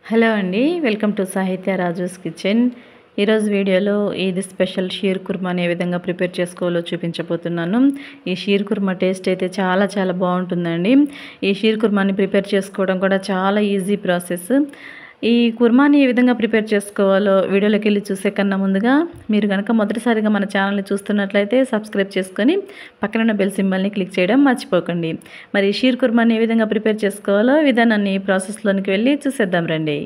Hello అండి, welcome to సాహిత్య Raju's kitchen. ఈరోజు వీడియోలో ఈద్ స్పెషల్ షీర్ కుర్మాని ఏ విధంగా ప్రిపేర్ చేసుకోవాలో చూపించబోతున్నాను. ఈ షీర్ కుర్మా టేస్ట్ అయితే చాలా బాగుంటుందండి. ఈ షీర్ కుర్మాని ప్రిపేర్ చేసుకోవడం కూడా చాలా ఈజీ ప్రాసెస్. ఈ కుర్మాని ఏ విధంగా ప్రిపేర్ చేసుకోవాలో వీడియోలోకి వెళ్ళి చూసే కన్నా ముందుగా మీరు కనుక మొదటిసారిగా మన ఛానల్ని చూస్తున్నట్లయితే సబ్స్క్రైబ్ చేసుకొని పక్కన బెల్ సింబల్ని క్లిక్ చేయడం మర్చిపోకండి. మరి షీర్ కుర్మాని ఏ విధంగా ప్రిపేర్ చేసుకోవాలో విధానాన్ని ప్రాసెస్లోనికి వెళ్ళి చూసేద్దాం రండి.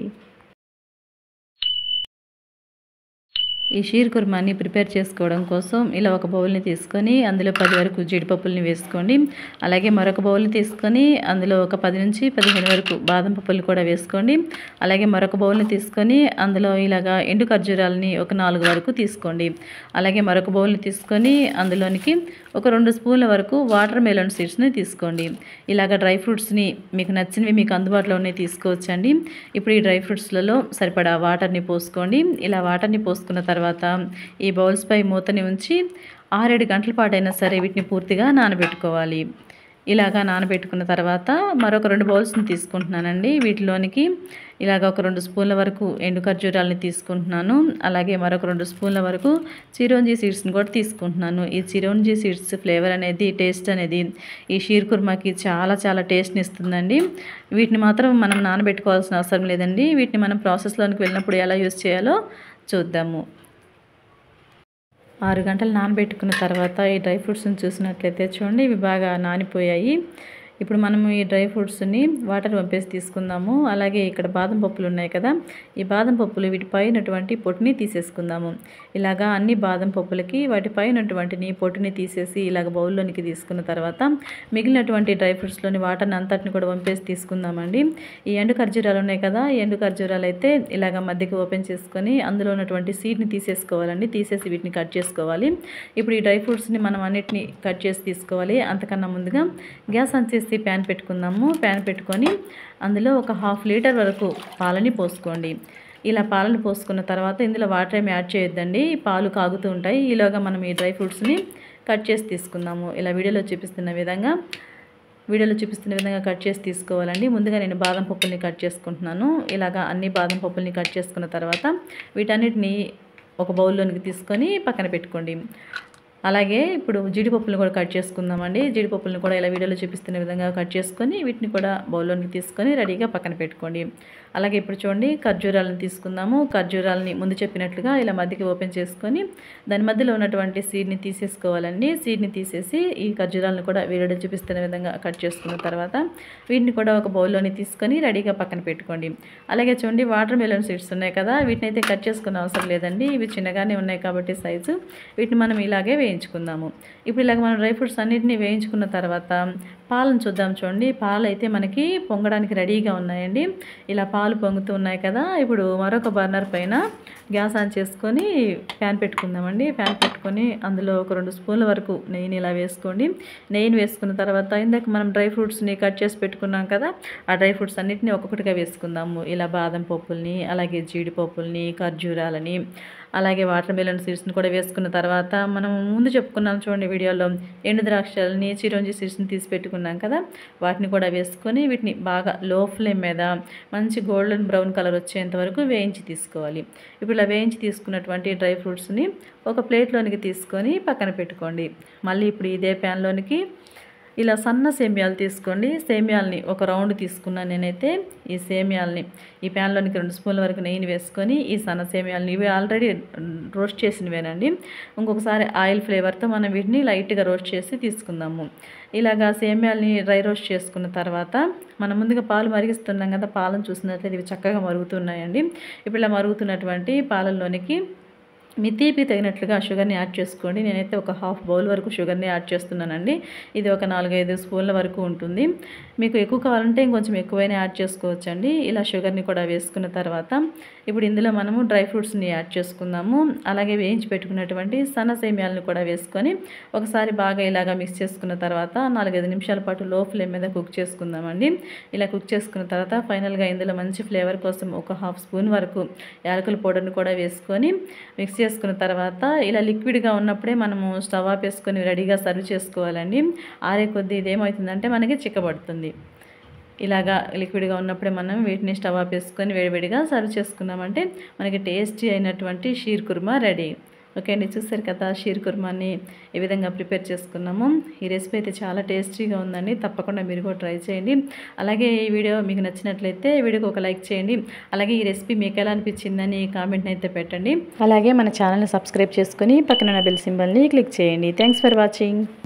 ఈ షీర్ కుర్మాని ప్రిపేర్ చేసుకోవడం కోసం ఇలా ఒక బౌల్ని తీసుకొని అందులో 10 వరకు జీడిపప్పుల్ని వేసుకోండి. అలాగే మరొక బౌల్ని తీసుకొని అందులో ఒక 10 నుంచి 15 వరకు బాదం పప్పులు కూడా వేసుకోండి. అలాగే మరొక బౌల్ని తీసుకొని అందులో ఇలాగా ఎండు ఖర్జూరాలని ఒక 4 వరకు తీసుకోండి. అలాగే మరొక బౌల్ని తీసుకొని అందులోనికి ఒక 2 స్పూన్ల వరకు వాటర్ మెలన్ సీడ్స్ని తీసుకోండి. ఇలాగ డ్రై ఫ్రూట్స్ని మీకు నచ్చినవి మీకు అందుబాటులో ఉన్నాయి తీసుకోవచ్చండి. ఇప్పుడు ఈ డ్రై ఫ్రూట్స్లలో సరిపడా వాటర్ని పోసుకోండి. ఇలా వాటర్ని పోసుకున్న తర్వాత ఈ బౌల్స్ పై మూతని ఉంచి 6-7 గంటల పాటైనా సరే వీటిని పూర్తిగా నానబెట్టుకోవాలి. ఇలాగా నానబెట్టుకున్న తర్వాత మరొక 2 బౌల్స్ని తీసుకుంటున్నానండి. వీటిలోనికి ఇలాగ ఒక 2 స్పూన్ల వరకు ఎండు ఖర్జూరాలని తీసుకుంటున్నాను. అలాగే మరొక 2 స్పూన్ల వరకు చిరోంజీ సీడ్స్ని కూడా తీసుకుంటున్నాను. ఈ చిరోంజీ సీడ్స్ ఫ్లేవర్ అనేది టేస్ట్ అనేది ఈ షీర్ కుర్మాకి చాలా టేస్ట్ని ఇస్తుందండి. వీటిని మాత్రం మనం నానబెట్టుకోవాల్సిన అవసరం లేదండి. వీటిని మనం ప్రాసెస్లోనికి వెళ్ళినప్పుడు ఎలా యూస్ చేయాలో చూద్దాము. 6 గంటలు నానబెట్టుకున్న తర్వాత ఈ డ్రై ఫ్రూట్స్ని చూసినట్లయితే చూడండి, ఇవి బాగా నానిపోయాయి. ఇప్పుడు మనము ఈ డ్రై ఫ్రూట్స్ని వాటర్ పంపేసి తీసుకుందాము. అలాగే ఇక్కడ బాదం పప్పులు ఉన్నాయి కదా, ఈ బాదం పప్పులు వీటి పైనటువంటి పొట్టుని తీసేసుకుందాము. ఇలాగా అన్ని బాదం పప్పులకి వాటి పైనటువంటి పొట్టుని తీసేసి ఇలాగ బౌల్లోనికి తీసుకున్న తర్వాత మిగిలినటువంటి డ్రై ఫ్రూట్స్లోని వాటర్ని అంతటిని కూడా పంపేసి తీసుకుందామండి. ఈ ఎండు ఖర్జూరాలు ఉన్నాయి కదా, ఈ ఎండు ఖర్జూరాలు అయితే ఇలాగ మధ్యకి ఓపెన్ చేసుకొని అందులో ఉన్నటువంటి సీడ్ని తీసేసుకోవాలండి. తీసేసి వీటిని కట్ చేసుకోవాలి. ఇప్పుడు ఈ డ్రై ఫ్రూట్స్ని మనం అన్నిటిని కట్ చేసి తీసుకోవాలి. అంతకన్నా ముందుగా గ్యాస్ ఆన్ చేసి ప్యాన్ పెట్టుకుందాము. ప్యాన్ పెట్టుకొని అందులో ఒక 1/2 లీటర్ వరకు పాలని పోసుకోండి. ఇలా పాలను పోసుకున్న తర్వాత ఇందులో వాటర్ ఏమి యాడ్ చేయొద్దండి, పాలు కాగుతూ ఉంటాయి. ఈలోగా మనం ఈ డ్రై ఫ్రూట్స్ని కట్ చేసి తీసుకుందాము. ఇలా వీడియోలో చూపిస్తున్న విధంగా కట్ చేసి తీసుకోవాలండి. ముందుగా నేను బాదం పప్పుల్ని కట్ చేసుకుంటున్నాను. ఇలాగా అన్ని బాదం పప్పుల్ని కట్ చేసుకున్న తర్వాత వీటన్నిటిని ఒక బౌల్లోనికి తీసుకొని పక్కన పెట్టుకోండి. అలాగే ఇప్పుడు జీడిపప్పులను కూడా కట్ చేసుకుందామండి. జీడిపప్పులను కూడా ఇలా వీడియోలో చూపిస్తున్న విధంగా కట్ చేసుకొని వీటిని కూడా బౌల్లోనికి తీసుకొని రెడీగా పక్కన పెట్టుకోండి. అలాగే ఇప్పుడు చూడండి, ఖర్జూరాలను తీసుకుందాము. ఖర్జూరాలని ముందు చెప్పినట్లుగా ఇలా మధ్యకి ఓపెన్ చేసుకొని దాని మధ్యలో ఉన్నటువంటి సీడ్ని తీసేసుకోవాలండి. సీడ్ని తీసేసి ఈ ఖర్జూరాలను కూడా వీడియోలో చూపిస్తున్న విధంగా కట్ చేసుకున్న తర్వాత వీటిని కూడా ఒక బౌల్లోని తీసుకొని రెడీగా పక్కన పెట్టుకోండి. అలాగే చూడండి, వాటర్ మెలన్ సీడ్స్ ఉన్నాయి కదా, వీటిని అయితే కట్ చేసుకున్న అవసరం లేదండి. ఇవి చిన్నగానే ఉన్నాయి కాబట్టి సైజు, వీటిని మనం ఇలాగే వేయించుకుందాము. ఇప్పుడు ఇలాగ మనం డ్రై ఫ్రూట్స్ అన్నిటిని వేయించుకున్న తర్వాత పాలను చూద్దాం. చూడండి, పాలు అయితే మనకి పొంగడానికి రెడీగా ఉన్నాయండి. ఇలా పాలు పొంగుతూ ఉన్నాయి కదా, ఇప్పుడు మరొక బర్నర్ పైన గ్యాస్ ఆన్ చేసుకొని ప్యాన్ పెట్టుకుందామండి. ప్యాన్ పెట్టుకొని అందులో ఒక 2 స్పూన్ల వరకు నెయ్యిని ఇలా వేసుకోండి. నెయ్యిని వేసుకున్న తర్వాత ఇందాక మనం డ్రై ఫ్రూట్స్ని కట్ చేసి పెట్టుకున్నాం కదా, ఆ డ్రై ఫ్రూట్స్ అన్నిటిని ఒక్కొక్కటిగా వేసుకుందాము. ఇలా బాదం పప్పుల్ని, అలాగే జీడిపప్పుల్ని, ఖర్జూరాలని, అలాగే వాటర్ మెలన్ సీడ్స్ని కూడా వేసుకున్న తర్వాత మనం ముందు చెప్పుకున్నాం చూడండి వీడియోలో, ఎండు ద్రాక్షలని, చిరోంజీ సీడ్స్ని తీసి పెట్టుకున్నాం కదా, వాటిని కూడా వేసుకొని వీటిని బాగా లో ఫ్లేమ్ మీద మంచి గోల్డెన్ బ్రౌన్ కలర్ వచ్చేంత వరకు వేయించి తీసుకోవాలి. ఇప్పుడు ఇలా వేయించి తీసుకున్నటువంటి డ్రై ఫ్రూట్స్ని ఒక ప్లేట్లోనికి తీసుకొని పక్కన పెట్టుకోండి. మళ్ళీ ఇప్పుడు ఇదే ప్యాన్లోనికి ఇలా సన్న సేమియాలు తీసుకోండి. సేమియాలని ఒక రౌండ్ తీసుకున్నాను నేనైతే. ఈ సేమియాలని ఈ ప్యాన్లోనికి 2 స్పూన్ల వరకు నెయ్యిని వేసుకొని ఈ సన్న సేమియాలని, ఇవి ఆల్రెడీ రోస్ట్ చేసినవేనండి, ఇంకొకసారి ఆయిల్ ఫ్లేవర్తో మనం వీటిని లైట్గా రోస్ట్ చేసి తీసుకుందాము. ఇలాగా సేమియాలని డ్రై రోస్ట్ చేసుకున్న తర్వాత మనం ముందుగా పాలు మరిగిస్తున్నాం కదా, పాలను చూసినట్లయితే ఇవి చక్కగా మరుగుతున్నాయండి. ఇప్పుడు ఇలా మరుగుతున్నటువంటి పాలల్లోనికి మీ తీపి తగినట్లుగా షుగర్ని యాడ్ చేసుకోండి. నేనైతే ఒక 1/2 బౌల్ వరకు షుగర్ని యాడ్ చేస్తున్నానండి. ఇది ఒక 4-5 స్పూన్ల వరకు ఉంటుంది. మీకు ఎక్కువ కావాలంటే ఇంకొంచెం ఎక్కువైనా యాడ్ చేసుకోవచ్చండి. ఇలా షుగర్ని కూడా వేసుకున్న తర్వాత ఇప్పుడు ఇందులో మనము డ్రై ఫ్రూట్స్ని యాడ్ చేసుకుందాము. అలాగే వేయించి పెట్టుకున్నటువంటి సన్న సేమియాలను కూడా వేసుకొని ఒకసారి బాగా ఇలాగా మిక్స్ చేసుకున్న తర్వాత 4-5 నిమిషాల పాటు లో ఫ్లేమ్ మీద కుక్ చేసుకుందామండి. ఇలా కుక్ చేసుకున్న తర్వాత ఫైనల్గా ఇందులో మంచి ఫ్లేవర్ కోసం ఒక 1/2 స్పూన్ వరకు యాలకుల పౌడర్ని కూడా వేసుకొని మిక్స్ చేసుకున్న తర్వాత ఇలా లిక్విడ్గా ఉన్నప్పుడే మనము స్టవ్ ఆపేసుకొని రెడీగా సర్వ్ చేసుకోవాలండి. ఆరే కొద్దీ ఇదేమవుతుందంటే మనకి చిక్కబడుతుంది. ఇలాగా లిక్విడ్గా ఉన్నప్పుడే మనం వీటిని స్టవ్ ఆపేసుకొని వేడివేడిగా సర్వ్ చేసుకున్నామంటే మనకి టేస్టీ అయినటువంటి షీర్ కుర్మా రెడీ. ఓకే అండి, చూసారు కదా షీర్ కుర్మాని ఏ విధంగా ప్రిపేర్ చేసుకున్నాము. ఈ రెసిపీ అయితే చాలా టేస్టీగా ఉందండి. తప్పకుండా మీరు కూడా ట్రై చేయండి. అలాగే ఈ వీడియో మీకు నచ్చినట్లయితే వీడియోకి ఒక లైక్ చేయండి. అలాగే ఈ రెసిపీ మీకు ఎలా అనిపించిందని కామెంట్ని అయితే పెట్టండి. అలాగే మన ఛానల్ని సబ్స్క్రైబ్ చేసుకొని పక్కన బెల్ సింబల్ని క్లిక్ చేయండి. Thanks for watching.